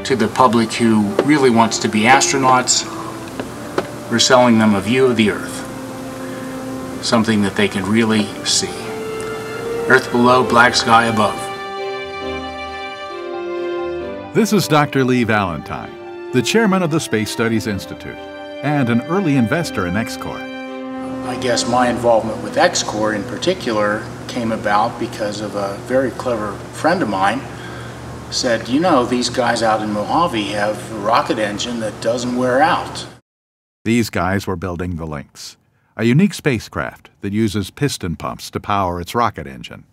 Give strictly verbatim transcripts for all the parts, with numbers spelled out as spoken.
to the public who really wants to be astronauts, we're selling them a view of the Earth, something that they can really see. Earth below, black sky above. This is Doctor Lee Valentine, the chairman of the Space Studies Institute and an early investor in X COR. I guess my involvement with X COR in particular came about because of a very clever friend of mine said, you know, these guys out in Mojave have a rocket engine that doesn't wear out. These guys were building the Lynx, a unique spacecraft that uses piston pumps to power its rocket engine.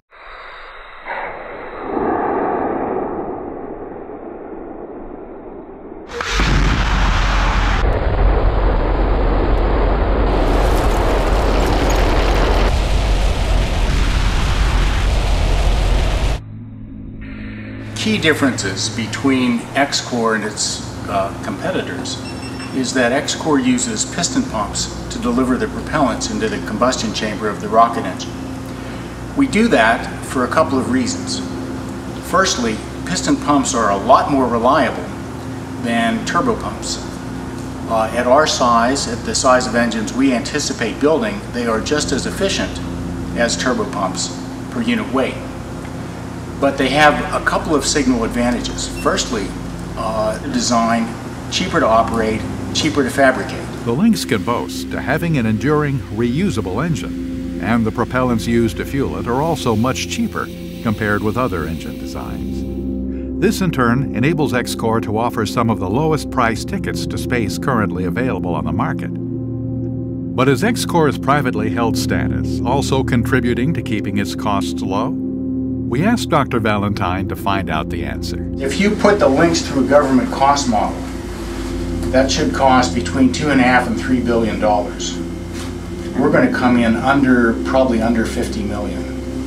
Key differences between X COR and its uh, competitors is that X COR uses piston pumps to deliver the propellants into the combustion chamber of the rocket engine. We do that for a couple of reasons. Firstly, piston pumps are a lot more reliable than turbopumps. Uh, at our size, at the size of engines we anticipate building, they are just as efficient as turbopumps per unit weight. But they have a couple of signal advantages. Firstly, uh, design, cheaper to operate, cheaper to fabricate. The Lynx can boast to having an enduring, reusable engine, and the propellants used to fuel it are also much cheaper compared with other engine designs. This in turn enables X COR to offer some of the lowest price tickets to space currently available on the market. But is X COR's privately held status also contributing to keeping its costs low? We asked Doctor Valentine to find out the answer. If you put the Lynx through a government cost model, that should cost between two and a half and three billion dollars. We're going to come in under, probably under fifty million.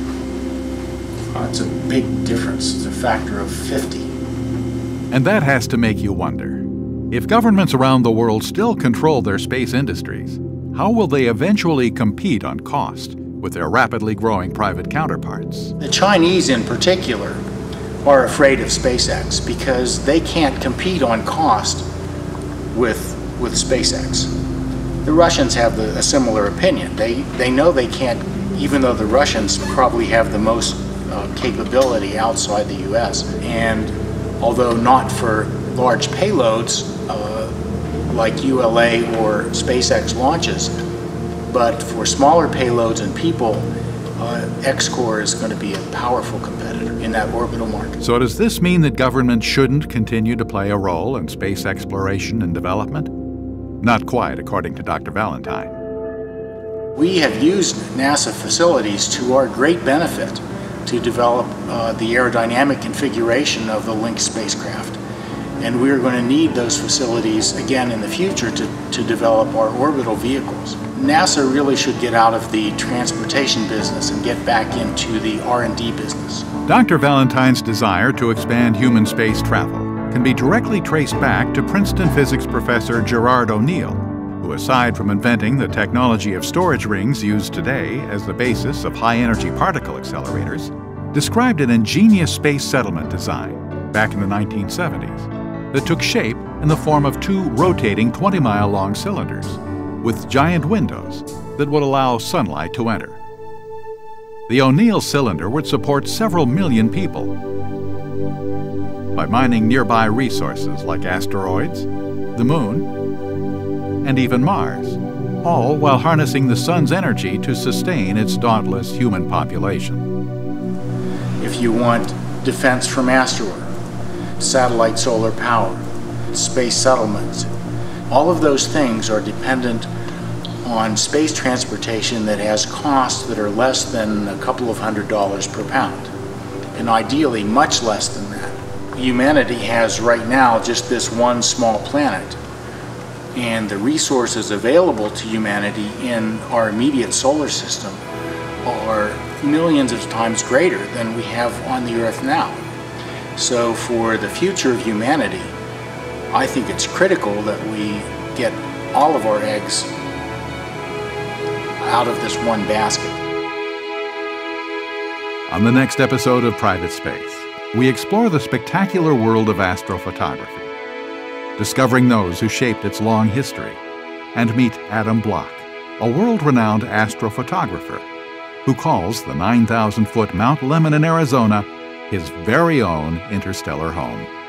Uh, it's a big difference. It's a factor of fifty. And that has to make you wonder, if governments around the world still control their space industries, how will they eventually compete on cost with their rapidly growing private counterparts? The Chinese in particular are afraid of SpaceX because they can't compete on cost with, with SpaceX. The Russians have the, a similar opinion. They, they know they can't, even though the Russians probably have the most uh, capability outside the U S, and although not for large payloads uh, like U L A or SpaceX launches, but for smaller payloads and people, uh, X COR is going to be a powerful competitor in that orbital market. So does this mean that government shouldn't continue to play a role in space exploration and development? Not quite, according to Doctor Valentine. We have used NASA facilities to our great benefit to develop uh, the aerodynamic configuration of the Lynx spacecraft. And we're going to need those facilities again in the future to, to develop our orbital vehicles. NASA really should get out of the transportation business and get back into the R and D business. Doctor Valentine's desire to expand human space travel can be directly traced back to Princeton physics professor Gerard O'Neill, who, aside from inventing the technology of storage rings used today as the basis of high-energy particle accelerators, described an ingenious space settlement design back in the nineteen seventies that took shape in the form of two rotating twenty mile long cylinders with giant windows that would allow sunlight to enter. The O'Neill cylinder would support several million people by mining nearby resources like asteroids, the Moon, and even Mars, all while harnessing the sun's energy to sustain its dauntless human population. If you want defense from asteroid, satellite solar power, space settlements, all of those things are dependent on space transportation that has costs that are less than a couple of hundred dollars per pound, and ideally much less than that. Humanity has right now just this one small planet, and the resources available to humanity in our immediate solar system are millions of times greater than we have on the Earth now. So for the future of humanity, I think it's critical that we get all of our eggs out of this one basket. On the next episode of Private Space, we explore the spectacular world of astrophotography, discovering those who shaped its long history, and meet Adam Block, a world-renowned astrophotographer who calls the nine thousand foot Mount Lemmon in Arizona his very own interstellar home.